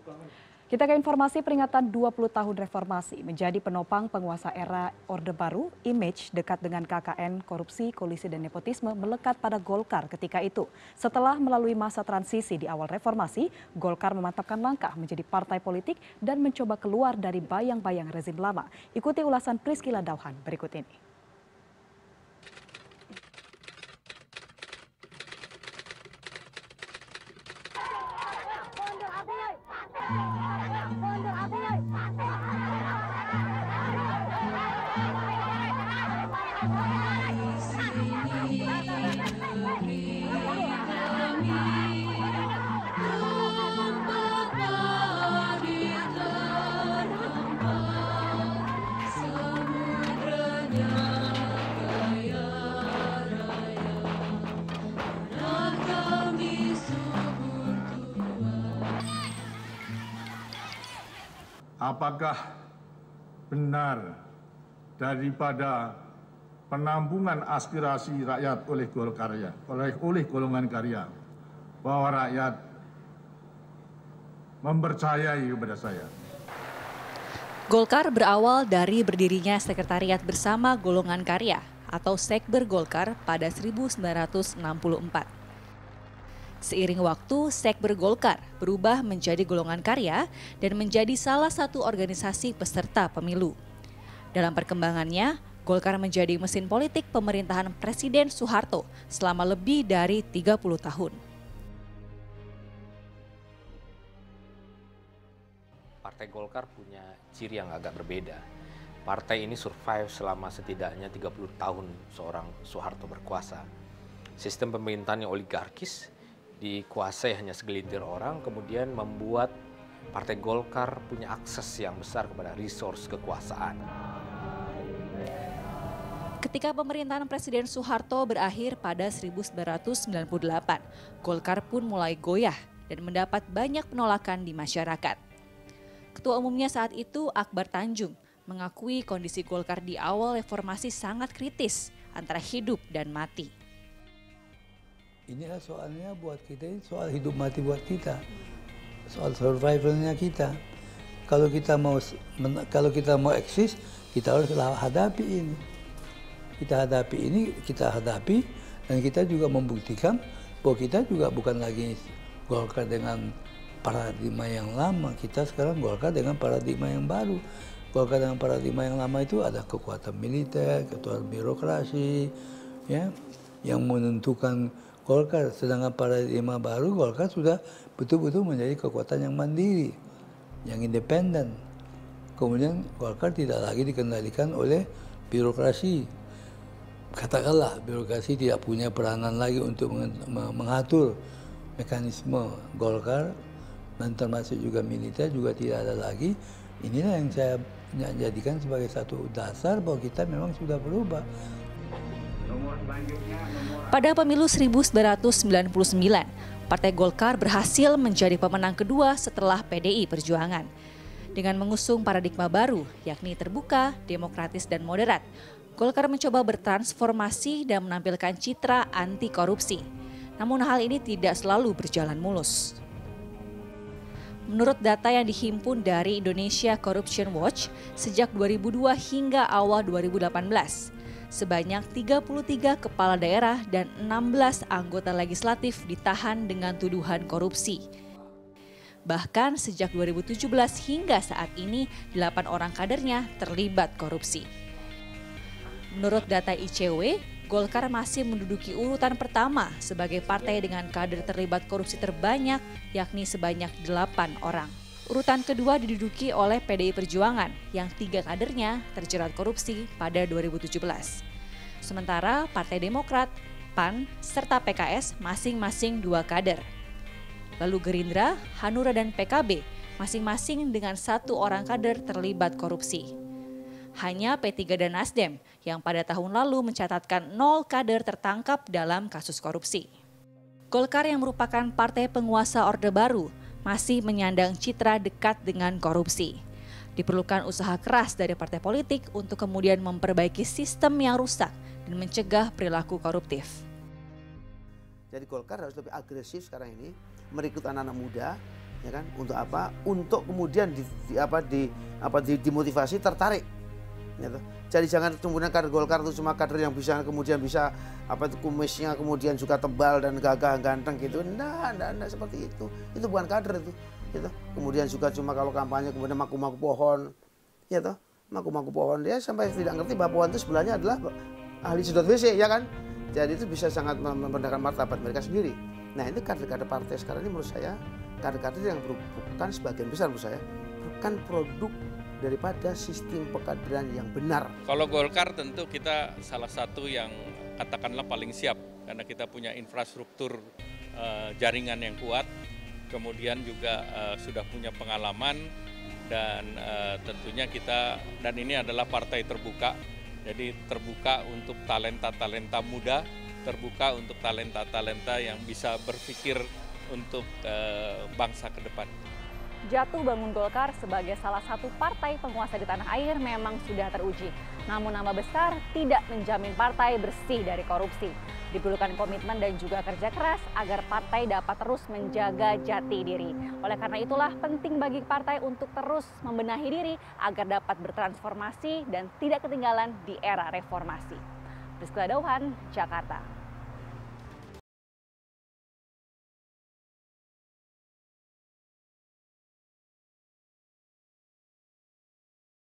Kita ke informasi peringatan 20 tahun reformasi menjadi penopang penguasa era Orde Baru, image dekat dengan KKN, korupsi, kolusi dan nepotisme melekat pada Golkar ketika itu. Setelah melalui masa transisi di awal reformasi, Golkar memantapkan langkah menjadi partai politik dan mencoba keluar dari bayang-bayang rezim lama. Ikuti ulasan Priscila Dauhan berikut ini. Apakah benar daripada penampungan aspirasi rakyat oleh Golkar oleh golongan karya bahwa rakyat mempercayai kepada saya? Golkar berawal dari berdirinya Sekretariat Bersama Golongan Karya atau Sekber Golkar pada 1964. Seiring waktu, Sekber Golkar berubah menjadi Golongan Karya dan menjadi salah satu organisasi peserta pemilu. Dalam perkembangannya, Golkar menjadi mesin politik pemerintahan Presiden Soeharto selama lebih dari 30 tahun. Partai Golkar punya ciri yang agak berbeda. Partai ini survive selama setidaknya 30 tahun seorang Soeharto berkuasa. Sistem pemerintahan yang oligarkis, dikuasai hanya segelintir orang, kemudian membuat Partai Golkar punya akses yang besar kepada resource kekuasaan. Ketika pemerintahan Presiden Soeharto berakhir pada 1998, Golkar pun mulai goyah dan mendapat banyak penolakan di masyarakat. Ketua umumnya saat itu, Akbar Tanjung, mengakui kondisi Golkar di awal reformasi sangat kritis antara hidup dan mati. Inilah soalnya buat kita, ini soal hidup mati buat kita, soal survivalnya kita. Kalau kita mau eksis, kita harus hadapi ini. Kita hadapi, dan kita juga membuktikan bahwa kita juga bukan lagi Golkar dengan paradigma yang lama. Kita sekarang Golkar dengan paradigma yang baru. Golkar dengan paradigma yang lama itu ada kekuatan militer, kekuatan birokrasi, ya, yang menentukan Golkar. Sedangkan paradigma baru, Golkar sudah betul-betul menjadi kekuatan yang mandiri, yang independen. Kemudian Golkar tidak lagi dikendalikan oleh birokrasi. Katakanlah birokrasi tidak punya peranan lagi untuk mengatur mekanisme Golkar, dan termasuk juga militer juga tidak ada lagi. Inilah yang saya jadikan sebagai satu dasar bahwa kita memang sudah berubah. Pada pemilu 1999, Partai Golkar berhasil menjadi pemenang kedua setelah PDI Perjuangan. Dengan mengusung paradigma baru, yakni terbuka, demokratis, dan moderat, Golkar mencoba bertransformasi dan menampilkan citra anti korupsi. Namun hal ini tidak selalu berjalan mulus. Menurut data yang dihimpun dari Indonesia Corruption Watch, sejak 2002 hingga awal 2018, sebanyak 33 kepala daerah dan 16 anggota legislatif ditahan dengan tuduhan korupsi. Bahkan sejak 2017 hingga saat ini, 8 orang kadernya terlibat korupsi. Menurut data ICW, Golkar masih menduduki urutan pertama sebagai partai dengan kader terlibat korupsi terbanyak, yakni sebanyak 8 orang. Urutan kedua diduduki oleh PDI Perjuangan yang 3 kadernya terjerat korupsi pada 2017. Sementara Partai Demokrat, PAN, serta PKS masing-masing 2 kader. Lalu Gerindra, Hanura, dan PKB masing-masing dengan 1 orang kader terlibat korupsi. Hanya P3 dan Nasdem yang pada tahun lalu mencatatkan 0 kader tertangkap dalam kasus korupsi. Golkar yang merupakan partai penguasa Orde Baru masih menyandang citra dekat dengan korupsi. Diperlukan usaha keras dari partai politik untuk kemudian memperbaiki sistem yang rusak dan mencegah perilaku koruptif. Jadi Golkar harus lebih agresif sekarang ini, merekrut anak-anak muda ya kan? Untuk apa? Untuk kemudian dimotivasi tertarik. Gitu. Jadi jangan kemudian kader Golkar itu cuma kader yang kemudian bisa kumisnya kemudian juga tebal dan gagah ganteng gitu. Enggak seperti itu. Itu bukan kader itu. Gitu. Kemudian juga cuma kalau kampanye kemudian maku-maku pohon. Ya toh, maku-maku pohon dia sampai tidak ngerti bahwa pohon itu sebelahnya adalah ahli sedot WC, ya kan? Jadi itu bisa sangat merendahkan martabat mereka sendiri. Nah, ini kader-kader partai sekarang ini menurut saya kader-kader yang bukan sebagian besar menurut saya bukan produk daripada sistem pekaderan yang benar. Kalau Golkar tentu kita salah satu yang katakanlah paling siap karena kita punya infrastruktur jaringan yang kuat, kemudian juga sudah punya pengalaman dan tentunya kita dan ini adalah partai terbuka, jadi terbuka untuk talenta-talenta muda, terbuka untuk talenta-talenta yang bisa berpikir untuk bangsa ke depan. Jatuh bangun Golkar sebagai salah satu partai penguasa di tanah air memang sudah teruji. Namun nama besar tidak menjamin partai bersih dari korupsi. Diperlukan komitmen dan juga kerja keras agar partai dapat terus menjaga jati diri. Oleh karena itulah penting bagi partai untuk terus membenahi diri agar dapat bertransformasi dan tidak ketinggalan di era reformasi. Priscilla Dauhan, Jakarta.